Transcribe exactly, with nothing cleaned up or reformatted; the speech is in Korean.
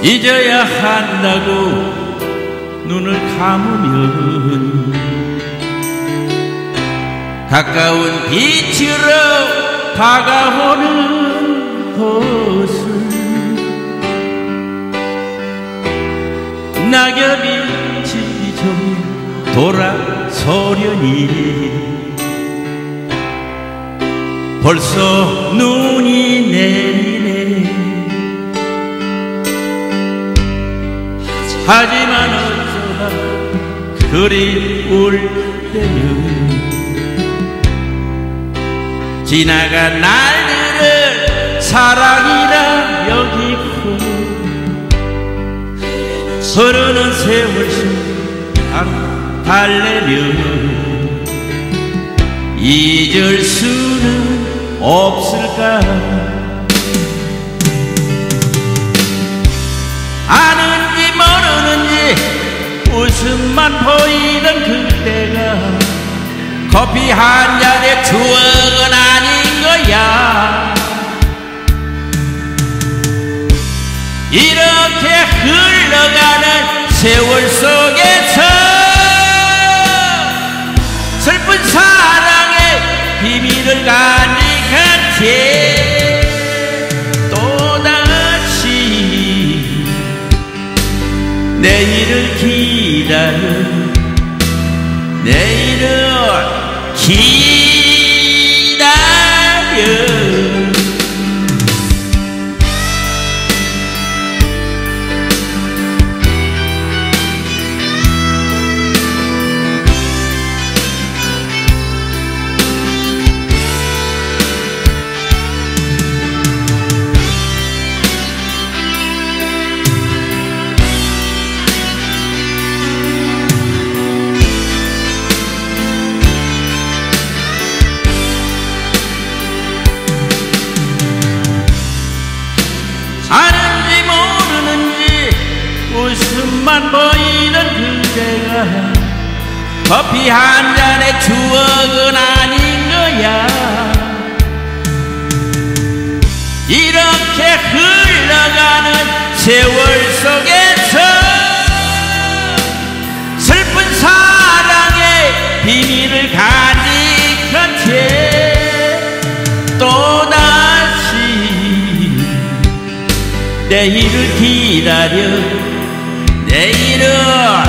잊어야 한다고 눈을 감으면 가까운 빛으로 다가오는 것을 낙엽이 지기 전에 돌아서려니 벌써 눈이 내리네. 하지만 어쩌다 그리울 때는 지나간 날들을 사랑이라 여기고 흐르는 세월 속 달래면 잊을 수는 없을까. 아는지 모르는지 웃음만 보이던 그때가 커피 한 잔의 추억은 아닌 거야. 이렇게 흘러가는 세월 속에서 슬픈 사랑의 비밀을 간직한 채 또다시 내일을 기다려 내일을 기다려. 아는지 모르는지 웃음만 보이는 그대가 커피 한 잔의 추억은 아닌 거야. 이렇게 흘러가는 세월 속에서 슬픈 사랑의 비밀을 간직한 채 또다시 내일을 기다려 내일을